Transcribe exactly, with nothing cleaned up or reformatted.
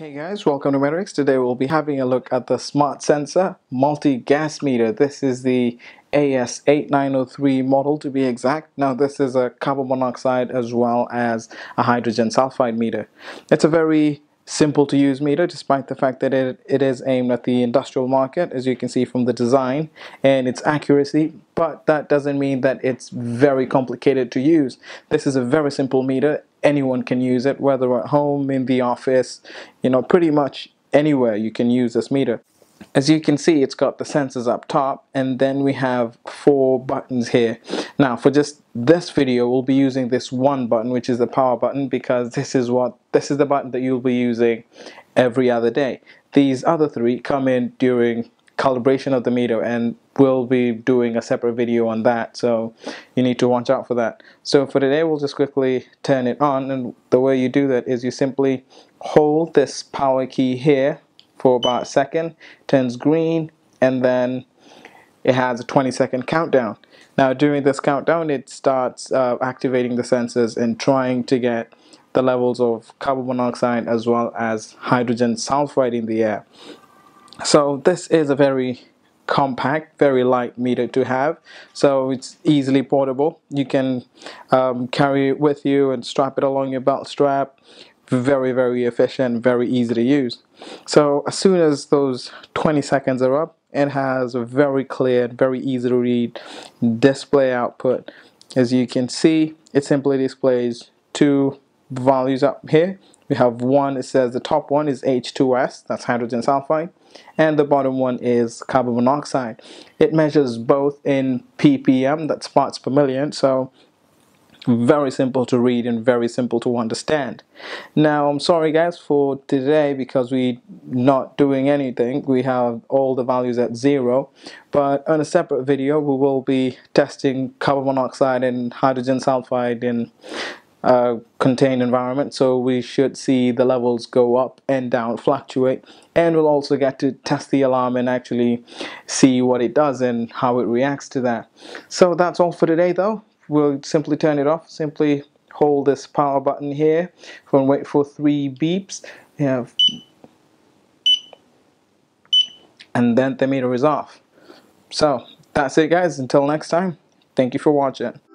Hey guys, welcome to Metrics. Today we'll be having a look at the Smart Sensor Multi-Gas Meter. This is the A S eight nine zero three model to be exact. Now this is a carbon monoxide as well as a hydrogen sulfide meter. It's a very simple to use meter despite the fact that it, it is aimed at the industrial market, as you can see from the design and its accuracy, but that doesn't mean that it's very complicated to use. This is a very simple meter. Anyone can use it, whether at home, in the office, you know, pretty much anywhere you can use this meter. As you can see, it's got the sensors up top, and then we have four buttons here. Now for just this video, we'll be using this one button, which is the power button, because this is what this is the button that you'll be using every other day. These other three come in during calibration of the meter, and we'll be doing a separate video on that, so you need to watch out for that. So for today, we'll just quickly turn it on, and the way you do that is you simply hold this power key here for about a second, turns green, and then it has a twenty second countdown. Now during this countdown, it starts uh, activating the sensors and trying to get the levels of carbon monoxide as well as hydrogen sulfide in the air. So this is a very compact, very light meter to have, so it's easily portable. You can um, carry it with you and strap it along your belt strap. Very very efficient, very easy to use. So as soon as those twenty seconds are up, it has a very clear, very easy to read display output. As you can see, it simply displays two values up here. We have one, it says the top one is H two S, that's hydrogen sulfide, and the bottom one is carbon monoxide. It measures both in P P M, that's parts per million, so very simple to read and very simple to understand. Now I'm sorry guys for today, because we're not doing anything. We have all the values at zero, but on a separate video we will be testing carbon monoxide and hydrogen sulfide in a contained environment, so we should see the levels go up and down, fluctuate, and we'll also get to test the alarm and actually see what it does and how it reacts to that. So that's all for today though. We'll simply turn it off. Simply hold this power button here and wait for three beeps. We have, and then the meter is off. So that's it guys. Until next time, thank you for watching.